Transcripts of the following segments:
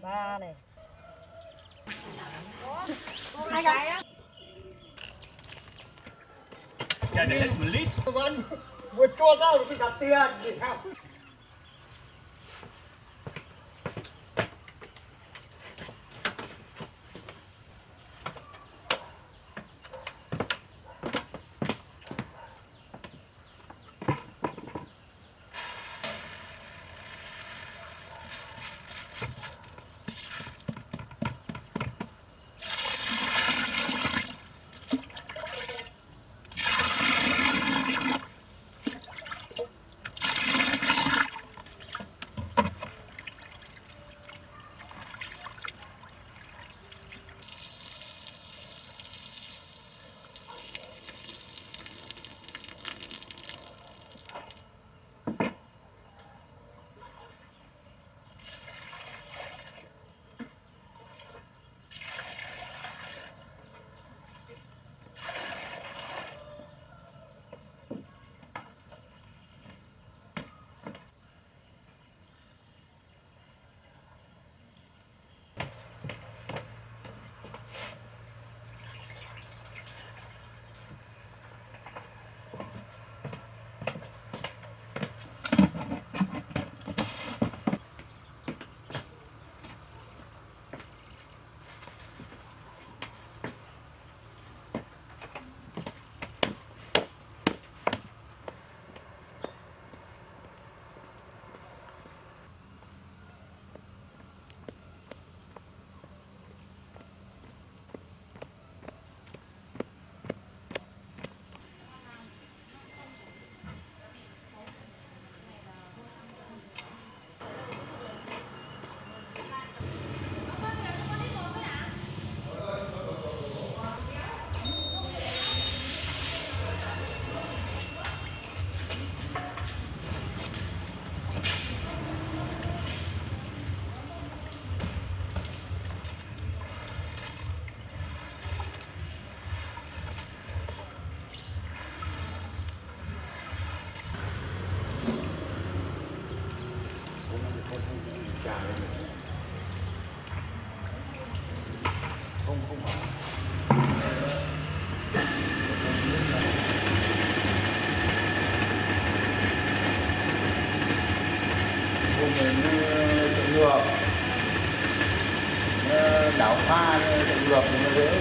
3 này. Hai cái. Giờ để hết 1 lít. Vẫn vừa chua rau thì đặt tiền thì sao? đảo pha trộn ngược thì nó dễ.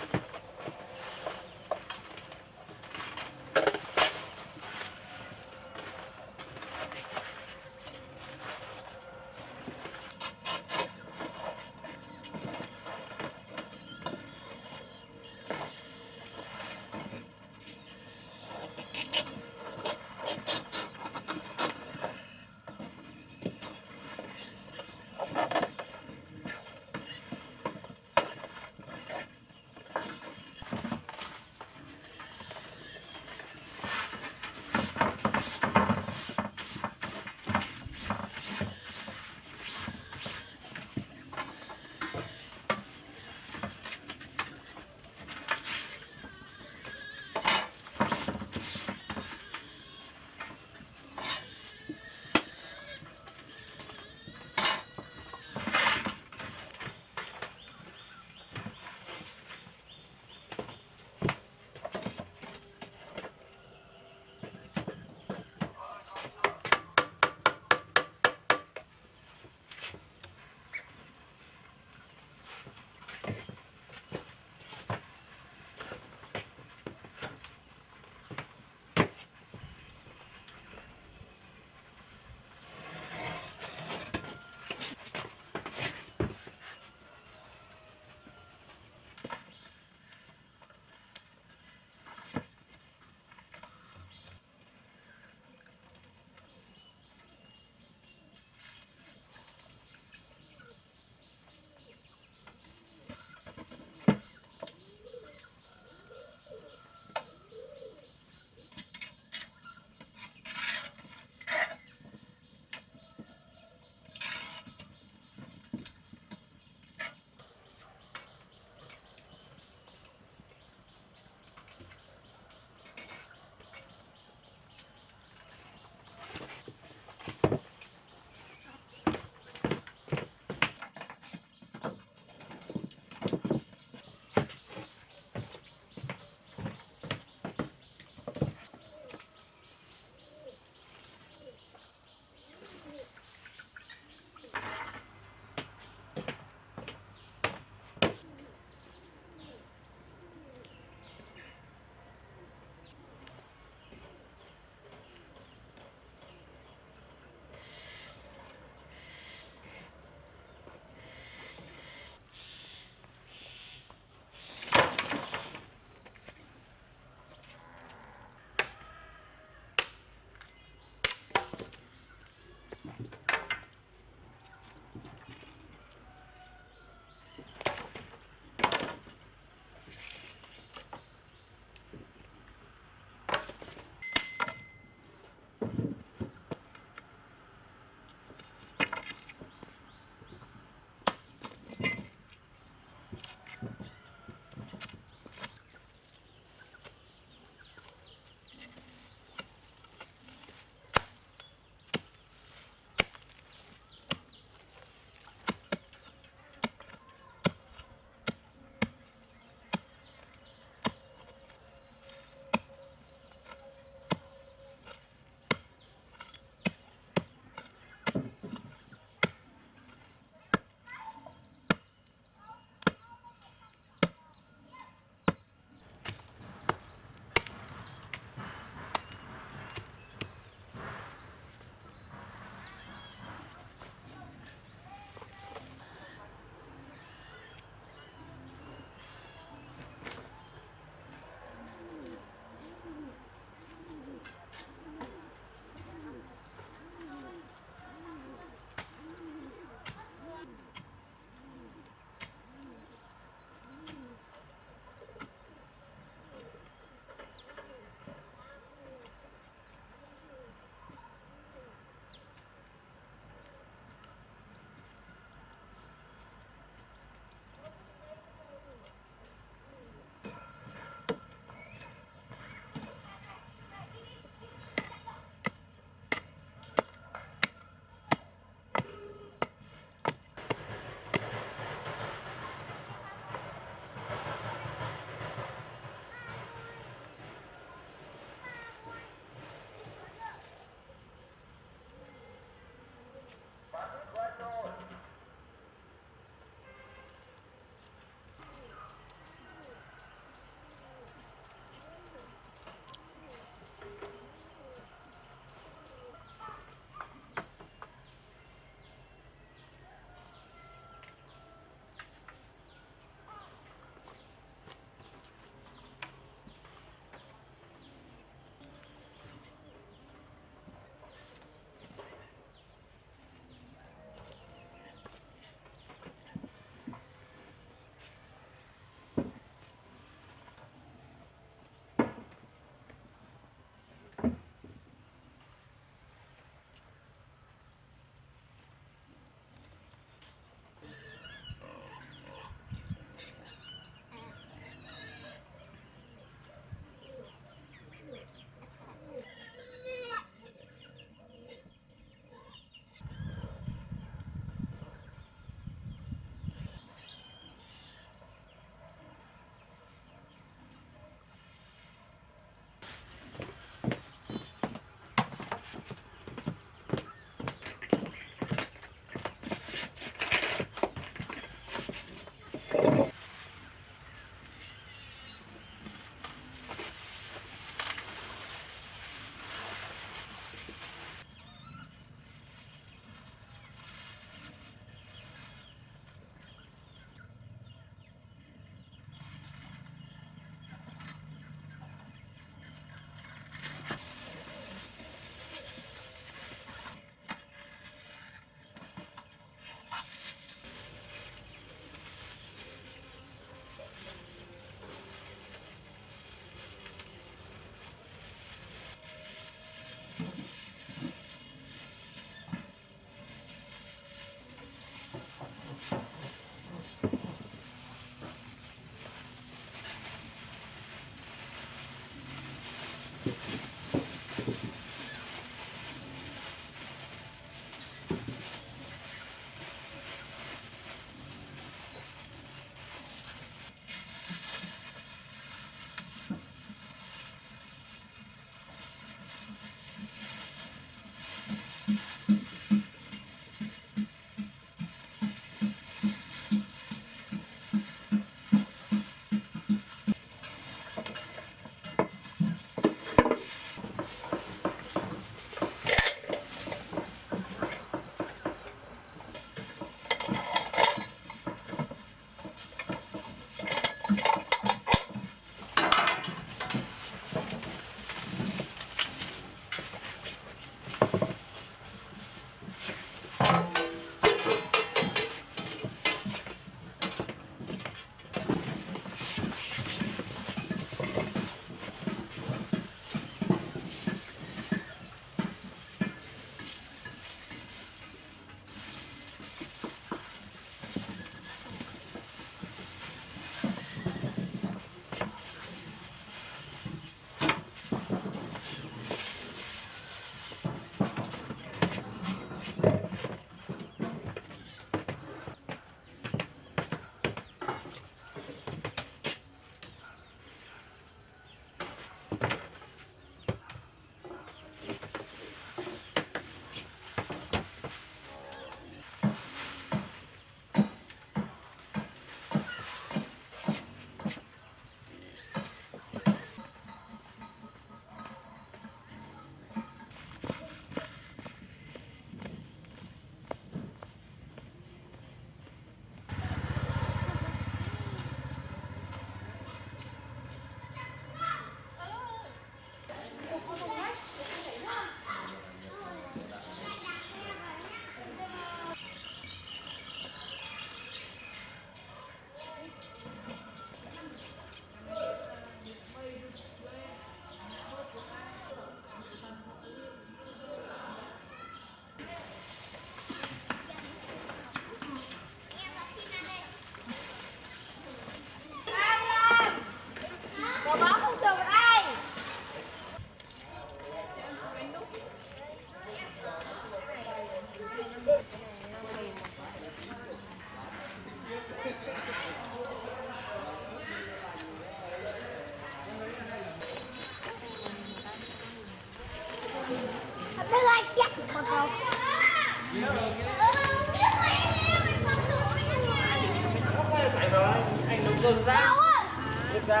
Rực ra. Rực ra.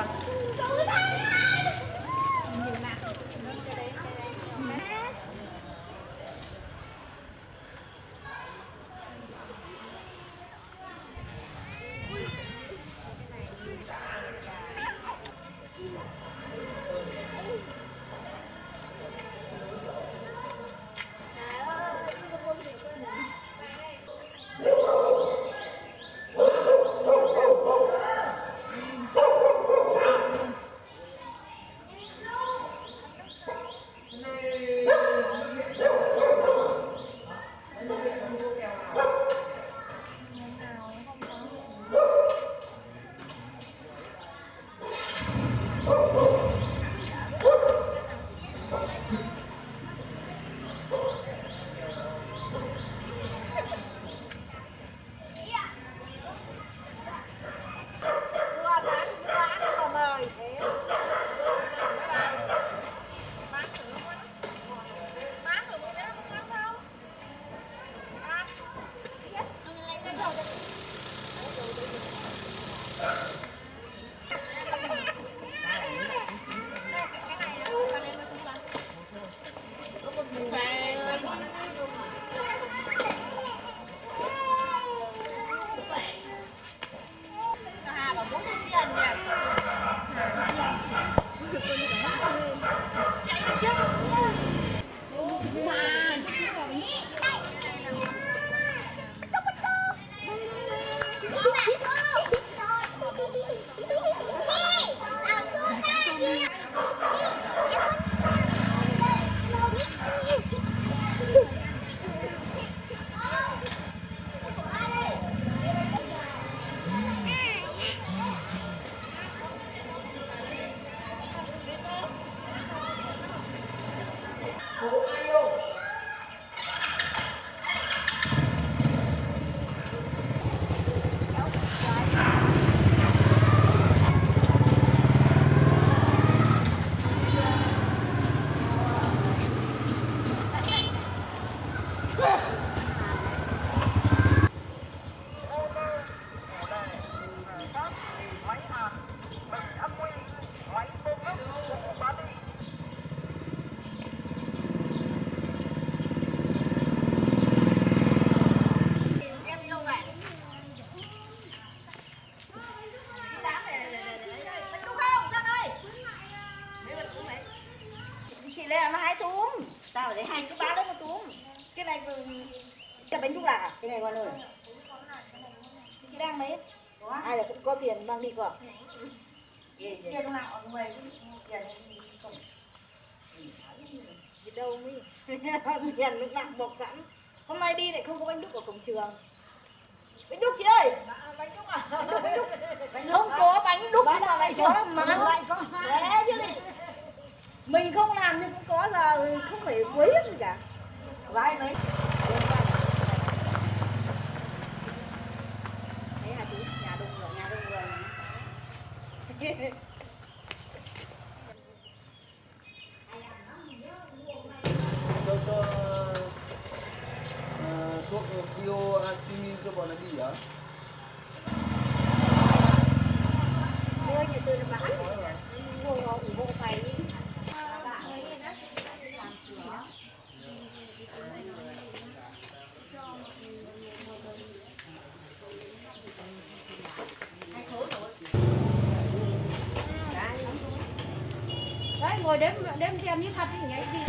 Tao để hai chú ba lấy một túm. Cái này cái bánh thuốc lạc à? Cái này con ơi. Chị đang mấy? Ai là cũng có tiền mang đi cơ. Tiền lúc nào ở ngoài tiền không. Đi đâu mới tiền lúc nào bọc sẵn. Hôm nay đi lại không có bánh đúc ở cổng trường. Bánh đúc chị ơi. Bánh đúc à? Không có bánh đúc mà lại có mà. Thế chứ đi. Mình không làm nhưng cũng có giờ không phải quấy gì cả. Vãi mấy. Đấy hả chú? Nhà đông người. Cho thuốc bioacin cho bọn nó đi hả? Mua nhà tôi là bán. Mua họ ủng hộ phải. Đấy, ngồi đếm tiền như thật thì nhảy đi.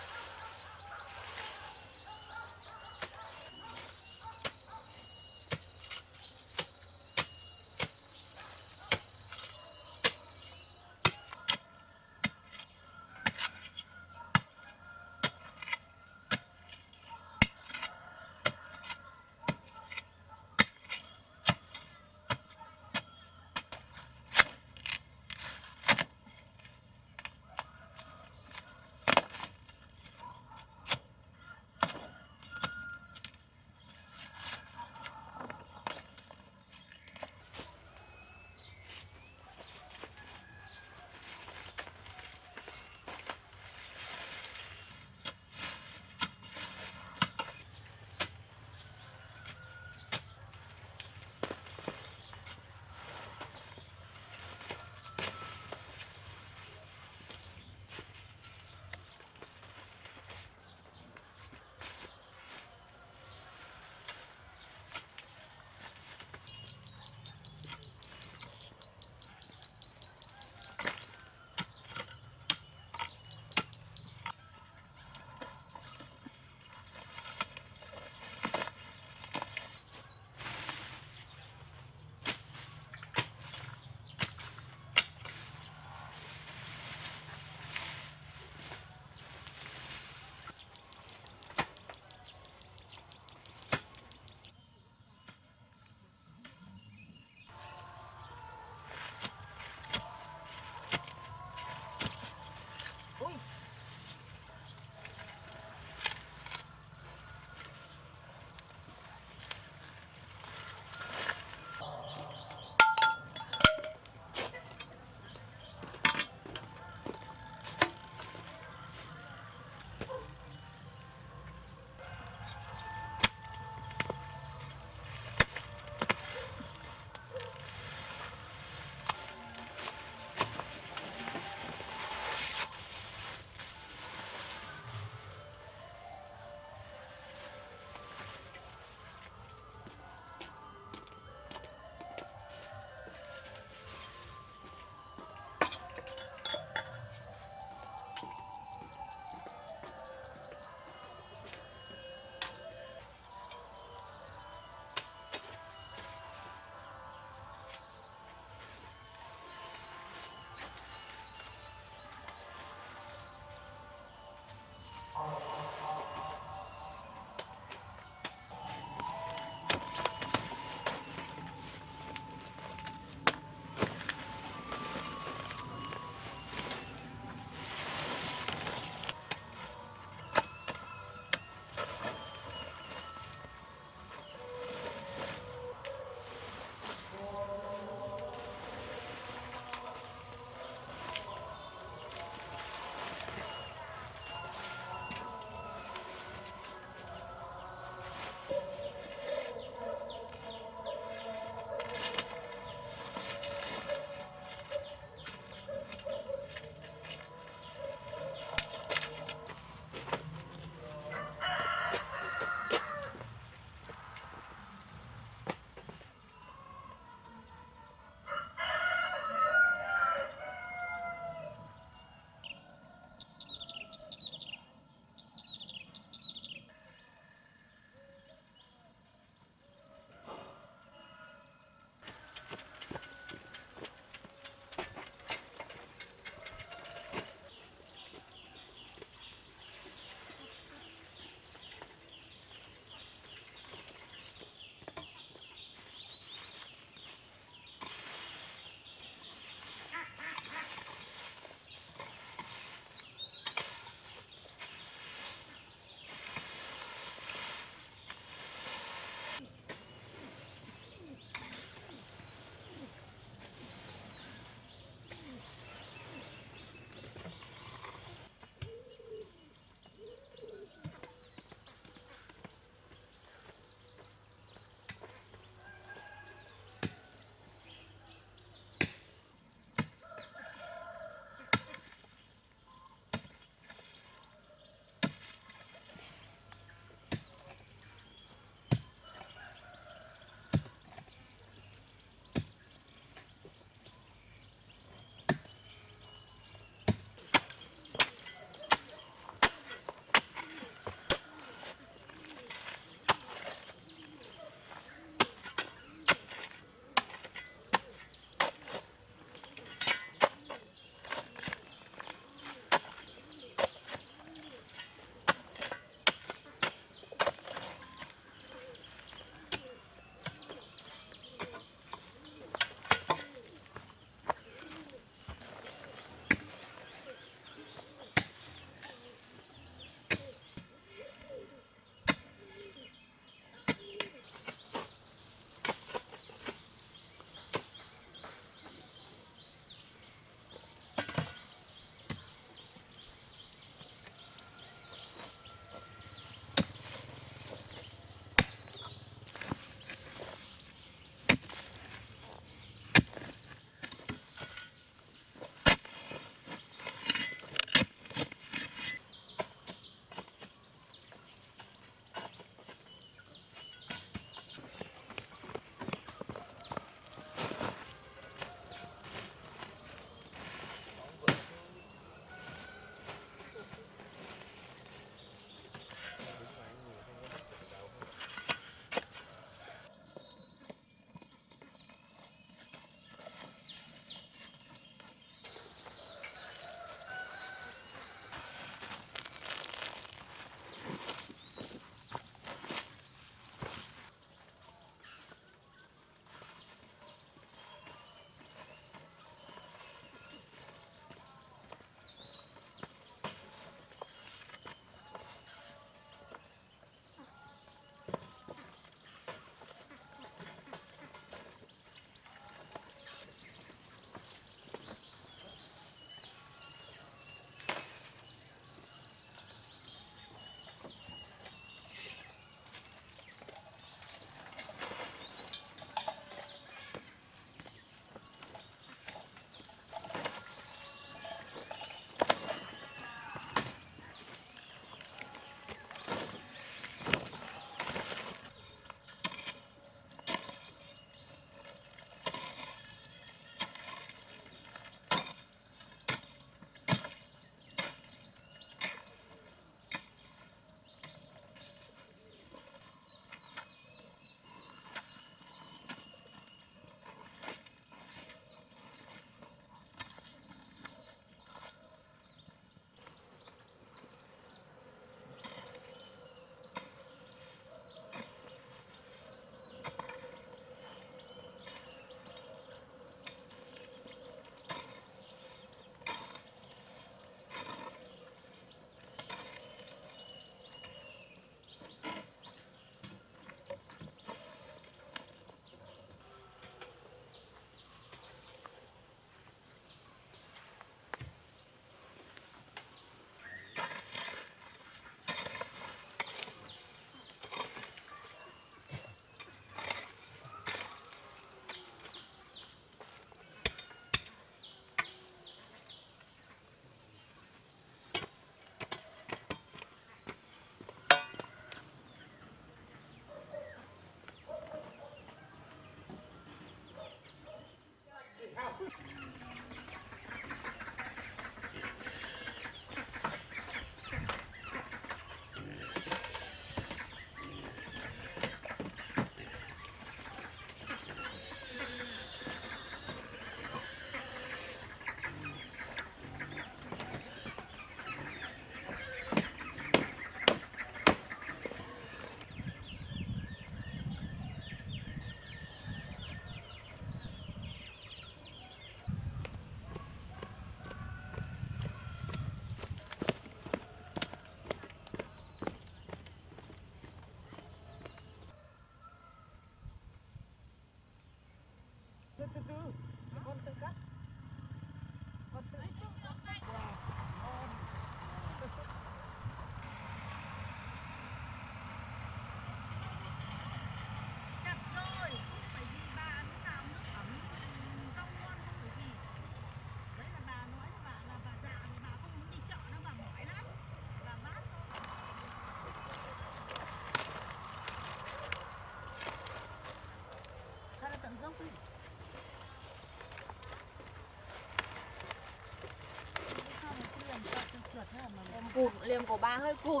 liềm của bà hơi cùn.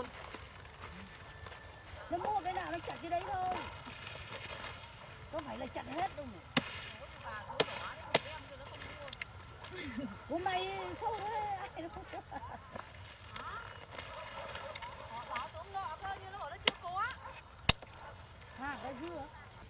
Nó mua cái nào nó chặt cái đấy thôi. Có phải là chặt hết đâu mà. Của mày sâu thế, ai nó không có. Họ bảo tốn nợ cơ, nhưng nó bảo nó chưa có. Cái dưa.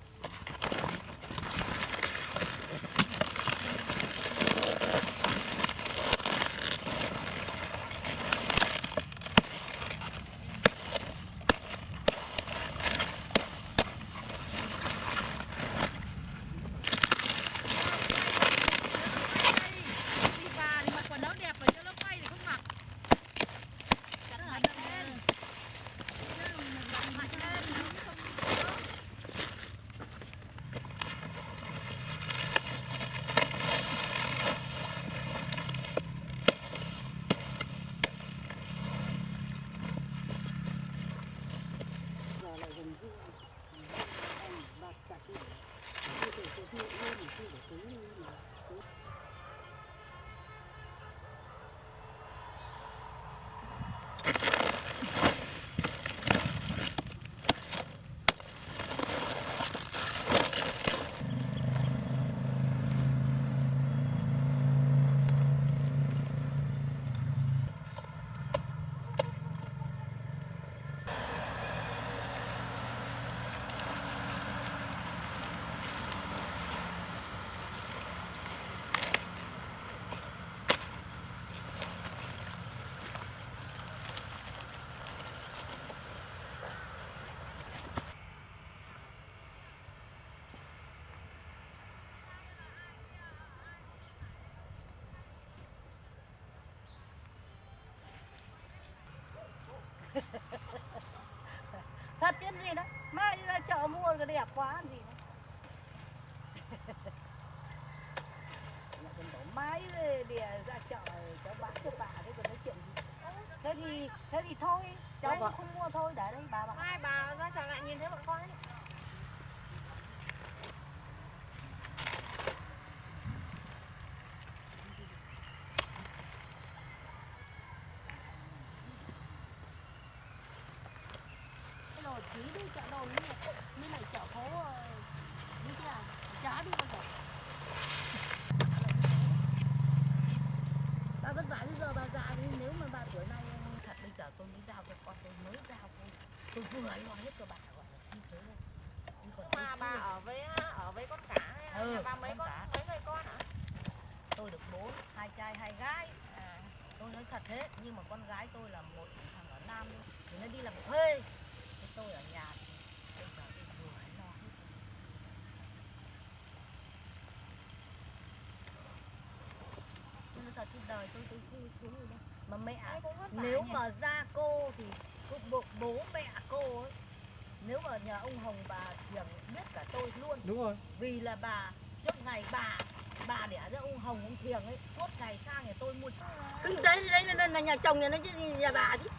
Thật chứ gì đó, mai đi ra chợ mua cái đẹp quá gì đó. Mai để ra chợ cháu bán cho bà đấy, còn nói chuyện gì. Thế thì thôi, cháu không mua thôi, để đây bà. Mai bà ra chợ lại nhìn thấy bọn con ấy. Tí đi chợ đầu như này chợ phố như thế nào chả đi bao giờ. Bà vất vả bây giờ bà già đi, nếu mà bà tuổi này thật bây giờ tôi mới giao cho con, tôi mới giao tôi vừa lo hết cho bà, gọi là như thế thôi. Mà bà ở với con cả hay là nhà bà mấy người con hả? Tôi được 4, 2 trai 2 gái. Tôi nói thật thế, nhưng mà con gái tôi là một thằng ở Nam thì nó đi làm thuê. Tôi ở nhà bây giờ tôi vừa lo hết. Tôi nói thật trên đời tôi không thiếu gì đâu. Mà mẹ nếu mà ra cô thì bố mẹ cô ấy, nếu mà nhà ông Hồng bà Thiềng biết cả tôi luôn. Đúng rồi. Vì là bà trước ngày bà đẻ ra ông Hồng ông Thiềng ấy, suốt ngày sang nhà tôi mua. Kinh tế thì đấy là nhà chồng nhà nó chứ nhà bà chứ.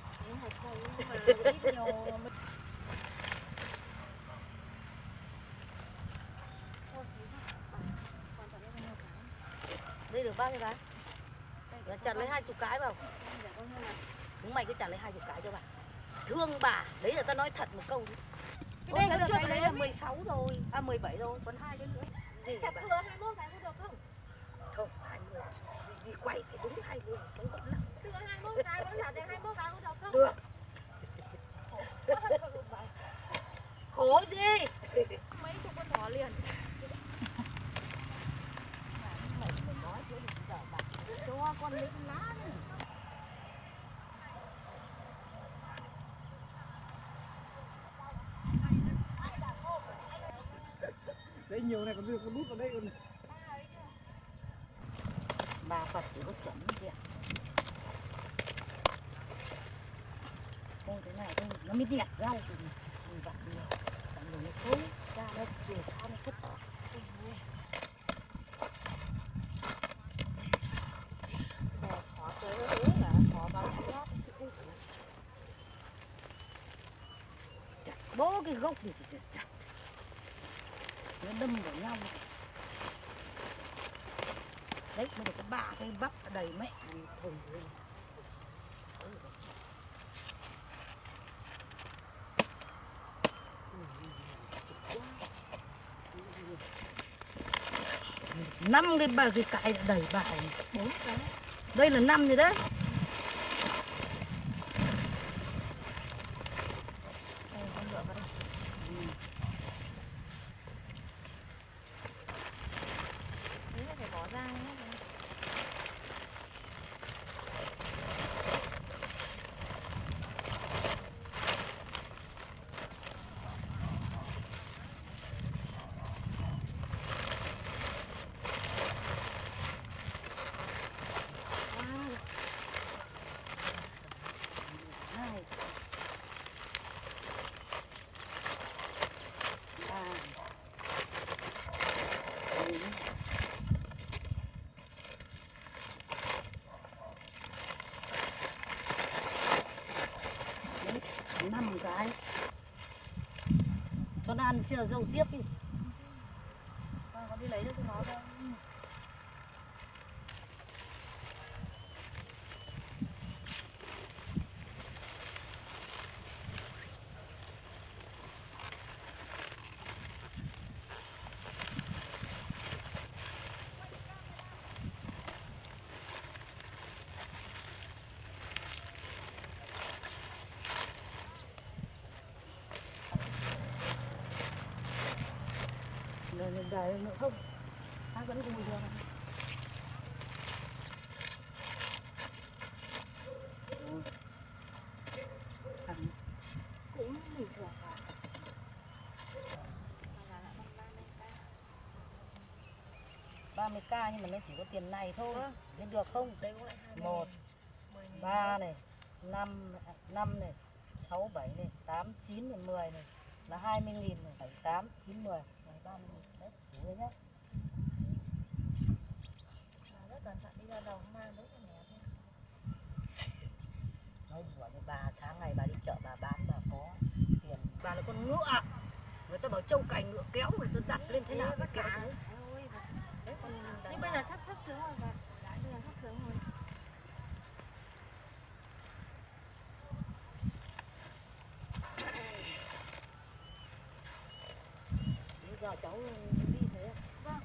Đây được bao nhiêu cái? Chặt lấy 20 cái vào. Chúng mày cứ chặt lấy 20 cái cho bà. Thương bà, đấy là ta nói thật một câu. Cái đấy là 16 rồi, 17 rồi, còn 2 cái nữa. Chặt thừa 21 cái có được không? Không, 20. Đi quay phải đúng 20, đúng tốt lắm. Thừa 21 cái vẫn chặt đến 21 cái có được không? Được. Khổ gì? Mấy chục con thỏ liền. Mày nói chứ đừng giờ bà cho con lấy con lá đi. Đấy nhiều này còn được con nút vào đây còn. Bà Phật chỉ có chuẩn kìa. Thôi thế này thôi, nó mới đẹp rau thì mình vặt nhiều. Còn người nó xấu ra đây, dù sao nó rất sợ. Thỏ tới là thỏ vào nhót. Chặt bó cái gốc thì chặt. Nó đâm vào nhau. Đấy, mới được có 3 cây bắp đầy mẹ thùng lên. 5 cái cải đẩy vào. 4 cái. Đây là 5 rồi đấy. Đây con ngựa vào đây. Đấy là phải bỏ ra nhé. Năm cái cho nó ăn chưa dâu diếp đi. Con đi lấy được cho nó thôi. Lên dài nữa không? Ta vẫn cùng được. Cũng bình thường à. 30k nhưng mà nó chỉ có tiền này thôi. Nên được không? Đây cũng lại 1 3 này, 5 này, 6 7 này, 8 9 này, 10 này là 20.000 này, 7 8 9 10 này 30.000 đấy, đủ rồi nhá. rất cẩn thận đi ra đồng mang đốt cho mẹ thôi. Nói đùa với bà, sáng ngày bà đi chợ bà bán bà có tiền. Bà là con ngựa. Người ta bảo trâu cày ngựa kéo, người ta đặt lên thế nào mà kéo thế. Nhưng bây giờ sắp sướng rồi bà. Bây giờ sắp sướng rồi. Bây giờ cháu đi thế. Vâng.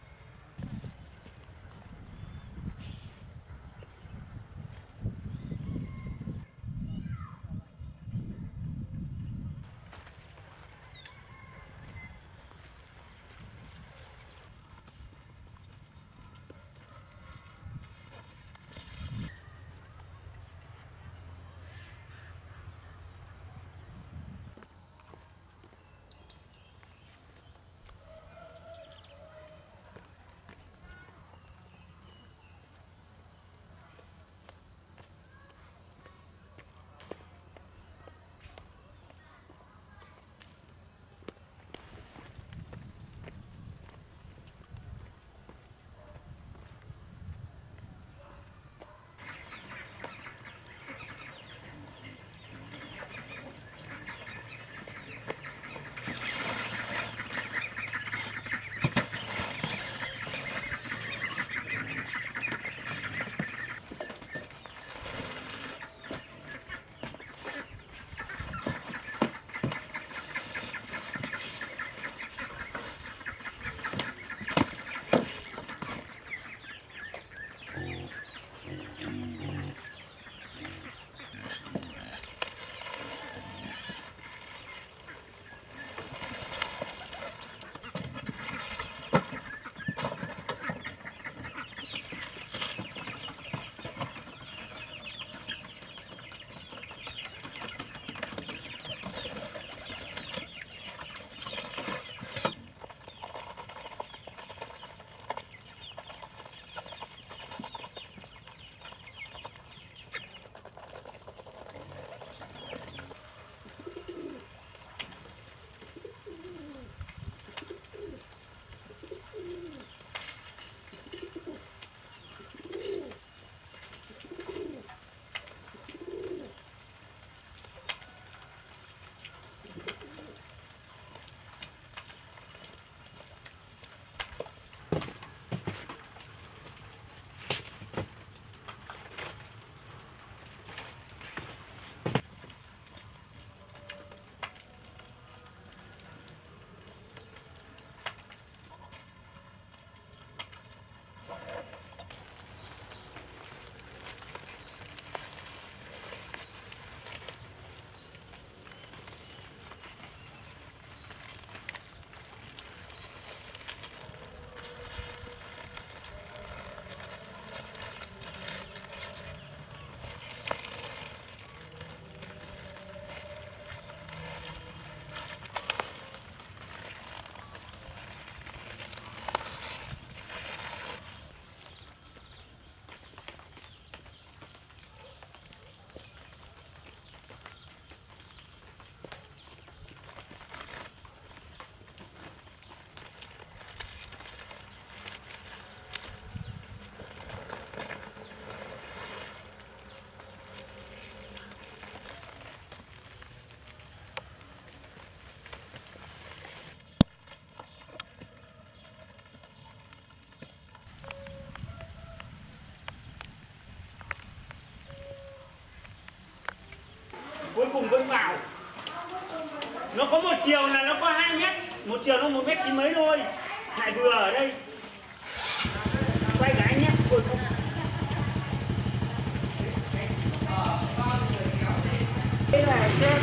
cùng vẫn vào. Nó có một chiều là nó có 2 mét, một chiều nó 1 mét 9 mấy thôi. Lại vừa ở đây. Quay cả anh nhé. Đây là trên.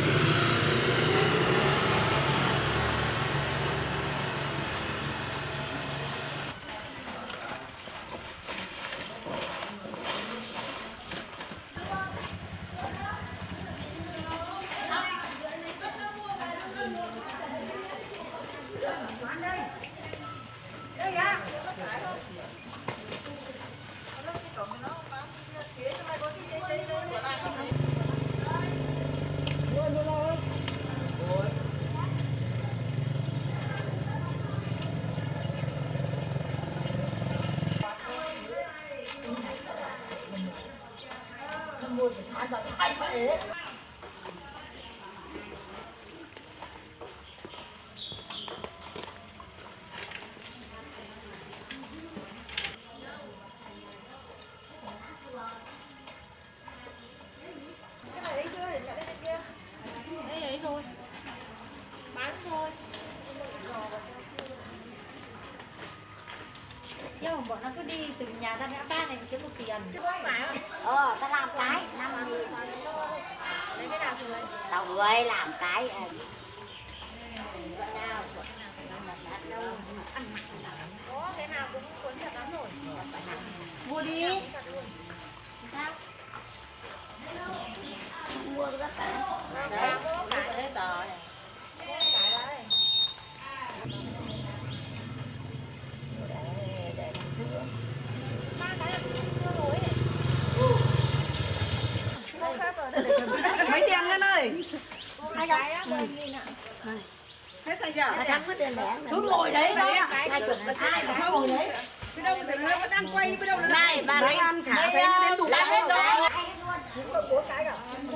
Nhưng mà bọn nó cứ đi từ nhà ta ngã ba này kiếm được tiền. Ta làm cái 50.000. Lấy cái nào rồi? Tao vừa làm cái có cái nào cũng cuốn chặt lắm rồi. Mua đi. Sao? Mua cái cả. Đấy, có cái đấy rồi. Có cái đấy. Mấy tiền Ngân ơi? 2 cái. Hết xanh chưa? Cứ ngồi đấy đấy ạ. 20 Ai mà không ngồi đấy. Cái đâu mà nó vẫn đang quay với đâu nữa. Này, bà lấy ăn thả thấy nó đến đủ cái rồi. Những con 4 cái cả.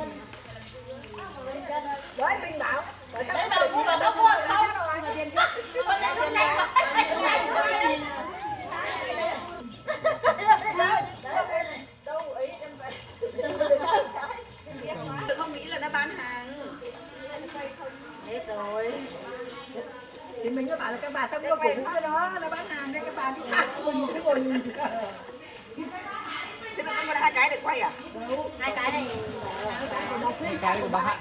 Đấy mình bảo, tại sao không để mua đâu mua không rồi mà tiền trước. Không nghĩ là nó bán hàng. hết rồi. Thì mình cứ bảo là các bà sao mua của cái đó nó bán hàng nên các bà đi sang mình cứ ngồi nhìn. Thế nó có 2 cái để quay à? 2 cái này. 2 cái của bà Hạ.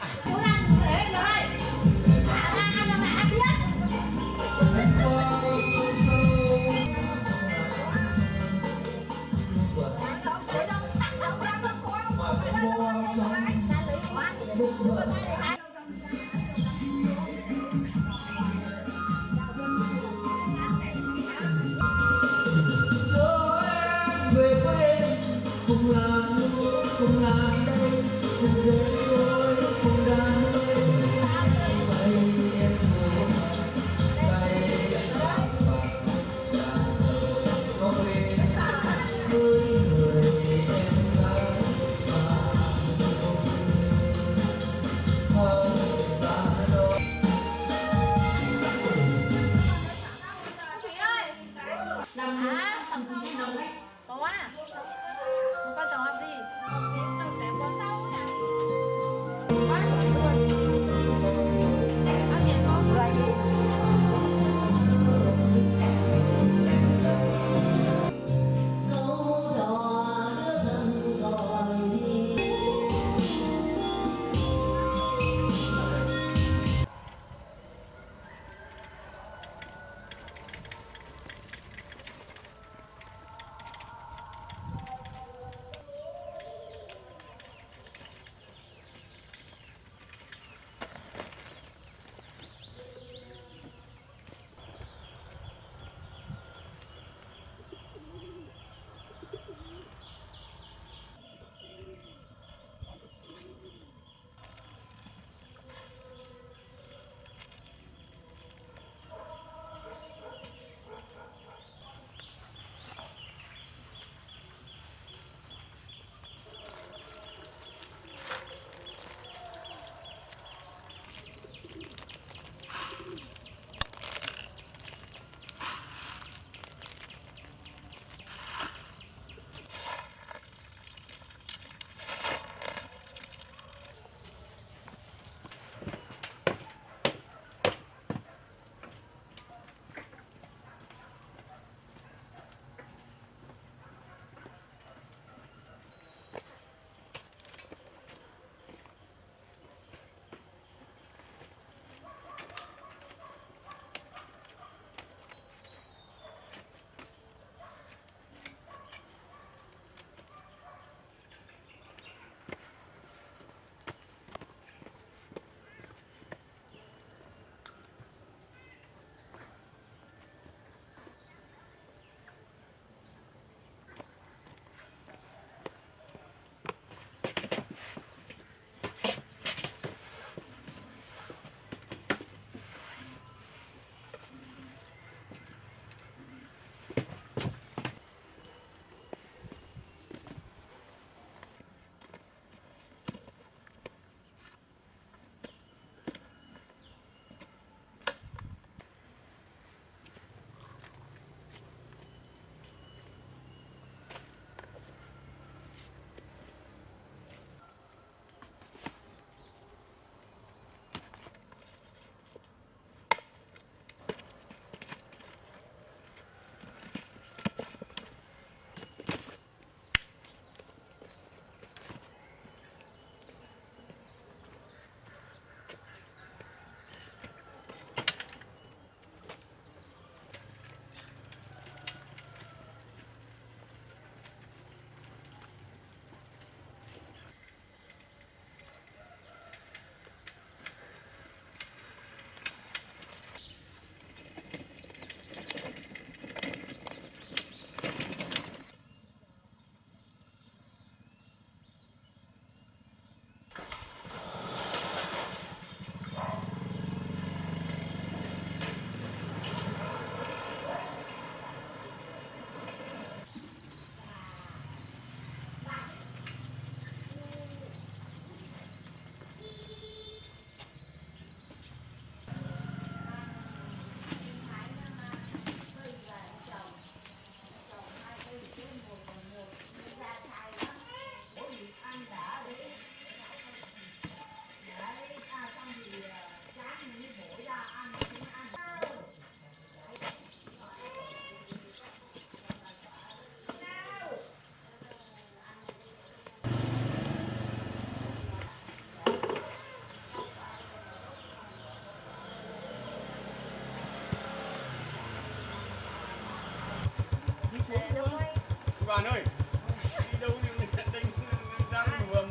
Về quê cùng làm lúa cùng làm đây cùng rơi đôi cùng đàn bay em thương bay lạc bạc có về với người em đã hơn đã đôi. Có à? Con chồng học gì? Con tao nè.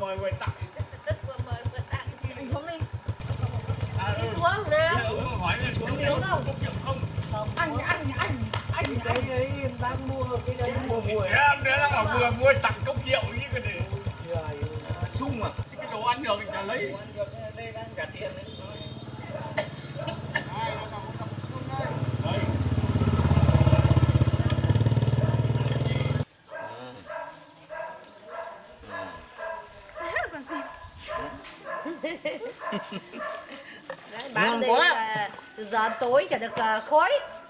mời người tặng. Vừa mời vừa tặng. Anh xuống đi. Đi xuống nào. Ông hỏi là xuống đi. Không. Anh ấy đang mua cái đấy mua mùi. Em đấy là bảo vừa mua tặng cốc rượu như cái này. Sung à? Cái đồ ăn được thì ta lấy. Đây đang trả tiền đấy. Đấy. Đấy, bán đây là từ giờ tối chả được khói.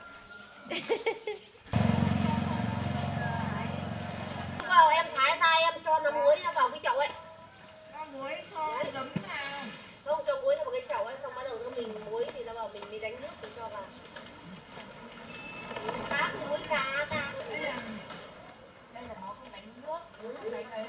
Vào em thái tay em cho nó muối nó vào cái chậu ấy. Cho muối cho giấm nào. Không cho muối nó vào cái chậu ấy, xong bắt đầu nó mình muối thì nó vào mình mới đánh nước thì cho vào. Khác thì muối cá ta. Đây là nó không đánh nước, đánh đấy.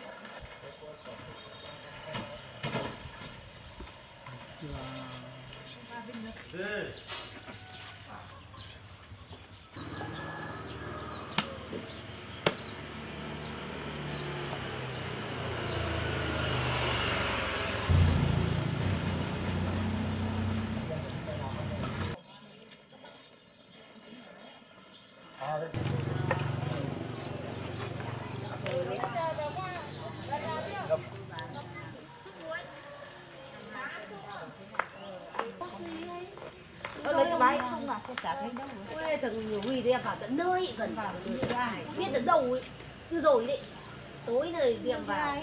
Lấy cái bãi không à, không cả thấy đâu. Ôi, thằng Huy đem vào tận nơi gần vào không biết đến đâu ấy. Cứ rồi đấy. Tối rồi đem vào.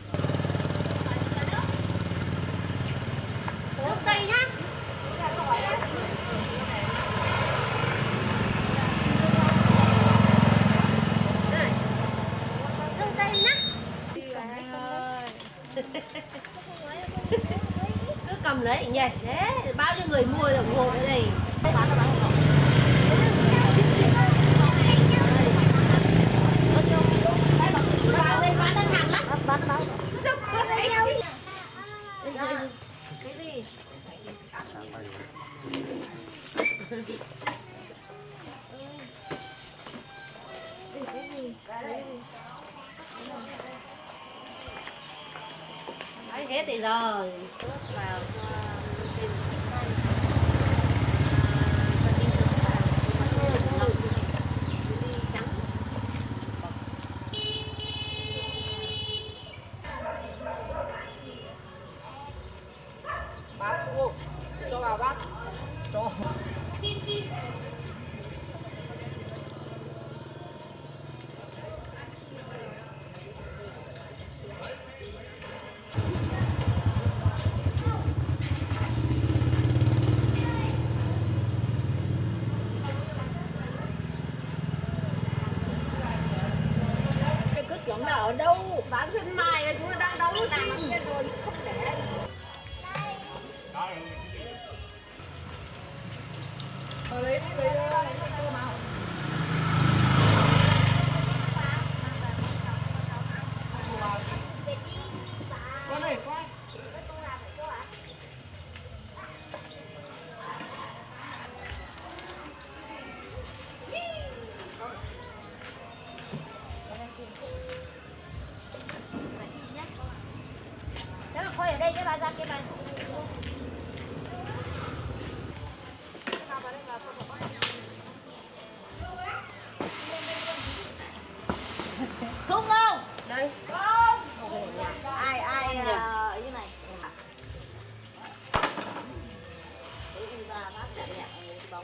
Dâu tây nhá. Này. Dâu tây nhá. Cứ cầm lấy nhỉ. Đấy, bao nhiêu người mua ủng hộ ở đây. Bán nó bán không? Vào đây bán đơn hàng lắm. Bán. Cái gì? Đấy, hết thì rồi. Vào cho thêm trắng. Bát xuống. Cho vào bát. Cho. Chúng ta ở đâu? Bán khuyến mại là chúng ta đang đóng tiền rồi không để. Lấy cơm nào. Con này con. Chắc là quay ở đây cái bà ra kia bà. Sung không? Đây. Không. Ai như này. Đấy ra bác để nhẹ bóng.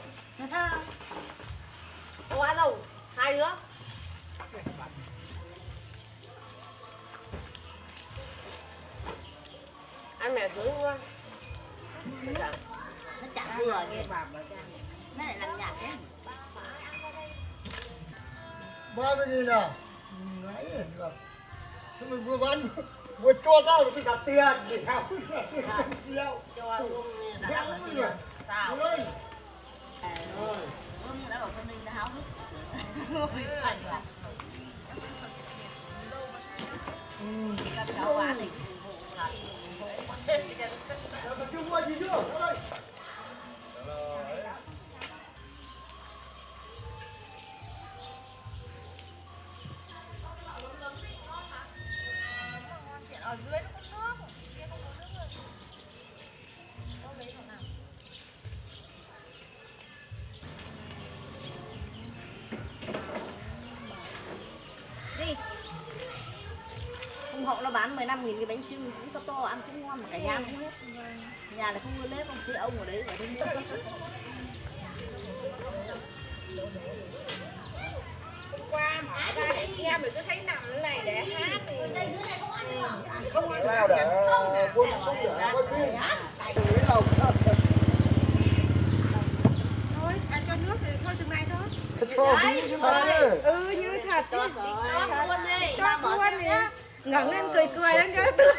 Không ăn đâu? Hai đứa. Ăn mẹ cưới không ăn? Nó chặt vừa kìa. Nó lại lạnh nhạt đấy. Bao nhiêu nghìn à? Đấy là được. Thế mình vừa bán vừa cho tao được cái cả tiền để học. Cho ông đã là tiền. Sao? Ơi. Ông đã bảo con Linh nó háo hức. Ôi xoay vào. Các cháu bán thì Chưa mua gì chưa? Ở dưới nó cũng họ nó bán 15.000 cái bánh trưng cũng to to, ăn cũng ngon mà cả nhà không hết. Nhà là không có lết, ông chị ông ở đấy ở đây mua. Hôm qua mà ra để xem mình cứ thấy nằm thế này để hát thì không ăn Lao để buôn xúc để coi phim. Lấy lòng. thôi, ăn cho nước thì thôi từng này thôi. Cho tí chứ mà. Như thật chứ. Con luôn đi, Cho con đi. Ngẩng lên cười cười lên cho nó tươi.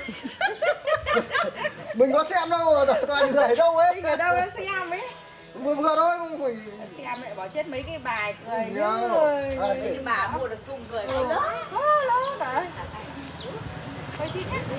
Mình có xem đâu, toàn người đâu ấy. Ở đâu nó xem ấy. Vừa thôi không phải. Xem mẹ bỏ chết mấy cái bài cười. mấy cái bà mua được sung cười đấy đó. Đó đấy. Quay chi nhé.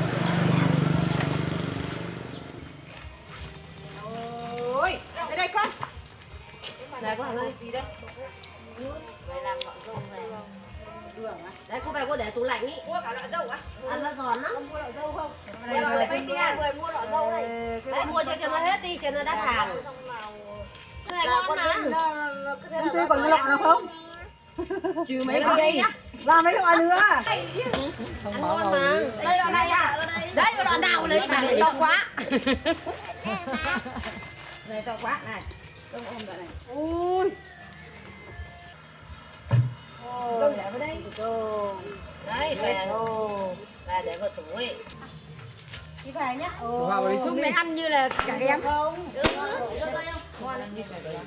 Ôi, đây đây con. Đây con ơi, gì đây? Về làm gọn rau về. Đấy cô về cô để tủ lạnh ý. Mua cả loại dâu á? Ăn nó giòn lắm. Không mua loại dâu không? Đây rồi đây kia, người mua lọ dâu đây. Đấy mua cho nó hết đi, cho nó đắt hàng. Cái này ngon mà. Em tươi còn cái lọ nào không? Trừ mấy cái nhá. Và mấy lọ nữa. Ăn ngon mà. Đây ở đây à? Đấy cái lọ nào lấy mà để to quá. Này to quá này. Đông ôm đoạn này. Ui. Đông để vào đây. Đấy, về và để vào tủ ấy. Đi về nhá. Chung này ăn như là cả em không? Ngon như cả em.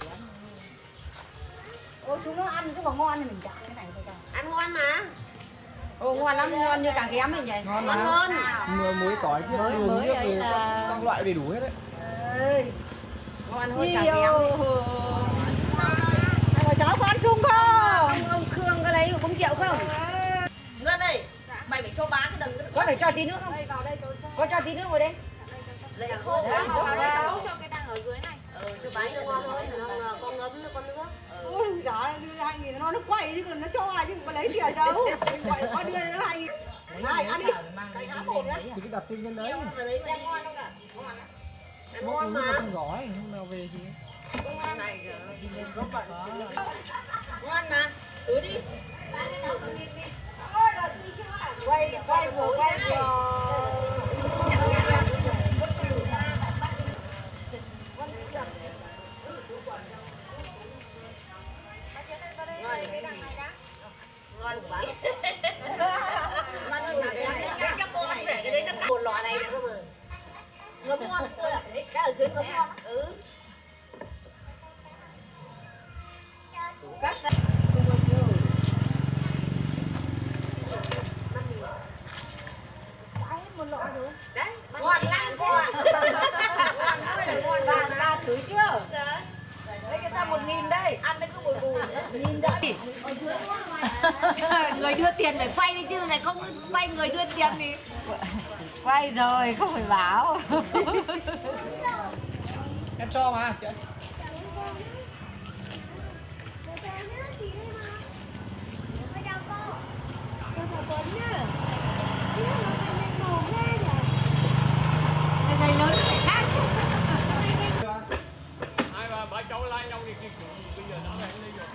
Ôi chúng nó ăn cái mà ngon thì mình chả cái này thôi. Ăn ngon mà. Ồ ngon lắm, ngon như cả em mình vậy. Ngon hơn. Muối tỏi chứ đường nước các loại đầy đủ hết đấy. Ơi. Ngon hơn cả em. Mà cháu có ăn sung không? Ông Khương có lấy 4 triệu không? Ngân ơi, mày phải cho bá cái đằng. Có phải cho tí nước không? Có cho tí nước vào đây. Đây là khô. Vào đây cháu. Cho cái đằng ở dưới này. Cho bá nó ngon hơn, nó con ngấm nó con nước. Ôi giời, đưa 2.000 nó quay chứ còn nó cho ai chứ không có lấy tiền đâu. Quay có đưa nó 2.000. Này ăn đi. Cái há một nhá. Thì cái đặt tinh lên đấy. Mà lấy ăn ngon không cả? Ăn ngon mà. Không gói, hôm nào về thì. Ngon này đi lên gốc bạn. Ngon mà. Cứ đi. Quay vừa. Ngon quá. Ngon hơn cả cái chắc ngon để cái đấy nó một lọ này nữa mà. Ngấm ngon thôi ạ. Cái ở dưới ngấm ngon. Cắt đấy. Một lọ đủ. Đấy, ngon lắm cô ạ. Ngon ba thử chưa? Dạ. Đấy cái ta 1.000 đây. Ăn nó cứ bùi bùi. Nhìn đã. Người đưa tiền phải quay đi chứ này không quay người đưa tiền thì Quay rồi, không phải báo. Em cho mà chị ơi. Này lớn phải khác. Hai ba cháu lai nhau thì bây giờ nó lại lên rồi.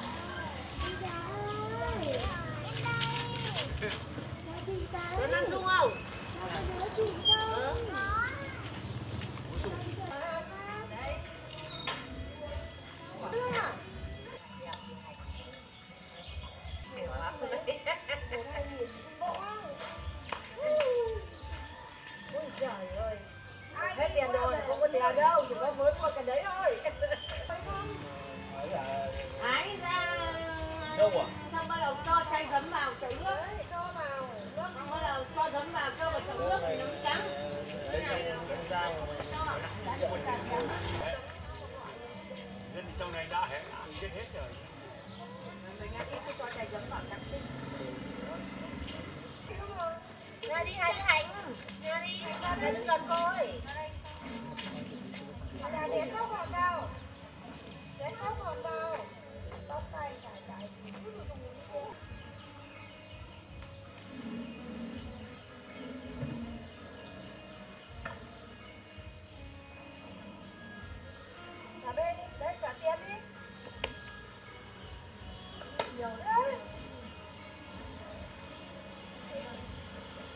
Tuấn ăn sung không? Hết tiền rồi, không có tiền đâu, chỉ có mới mua cái đấy thôi. Hái ra. Đâu à? Xong bắt đầu cho chai giấm vào chậu nước. Cho vào nước. Xong bắt đầu cho giấm vào cho vào chậu nước thì nó mới trắng. Cái này là Dân trong này đã hẹn chết hết rồi. mình ăn ít cho chai giấm vào trắng xinh. Ra đi Hành. Ra đi, ra đứng gần thôi. Đến không còn đâu. Đến không còn đâu. Tóc tay chảy. Trả bên đi, đấy trả tiền đi. Nhiều đấy.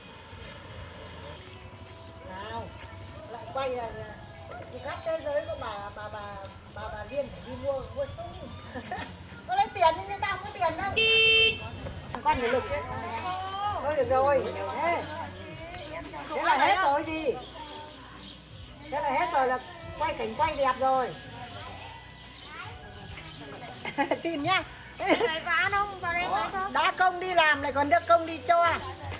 này thì khắp thế giới có bà Liên phải đi mua súng. Có lấy tiền nhưng người ta không có tiền đâu. Con phải lực đấy. Thôi được rồi, nhiều thế. Thế là hết rồi gì? Thế là hết rồi, là quay cảnh quay đẹp rồi. Xin nhá. Đã công đi làm lại còn được công đi cho.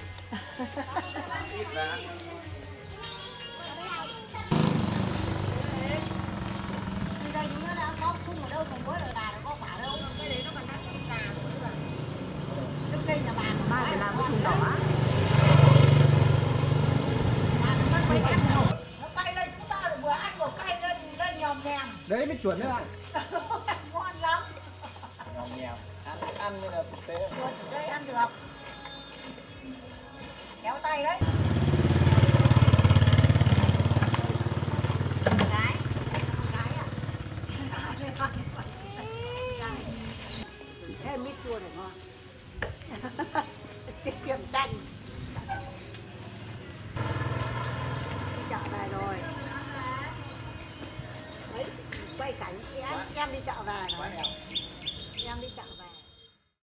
Đây nó đã có khung ở đâu còn có đờ đà có quả đâu. Cái đấy nó còn đang trong già nữa. Trước đây nhà bà của ba phải làm cái thùng đỏ á. Nó tay lên chúng ta vừa ăn vừa cay lên nhòm nhèm. Đấy mới chuẩn đấy ạ. Ngon lắm. Nhòm nhèm. Ăn như là thực tế. Vừa từ đây ăn được. Kéo tay đấy. Thêm mít chua này ngon. Tiết kiệm chanh. Đi chợ về rồi. Đấy, quay cảnh em đi chợ về rồi. Em đi chợ về.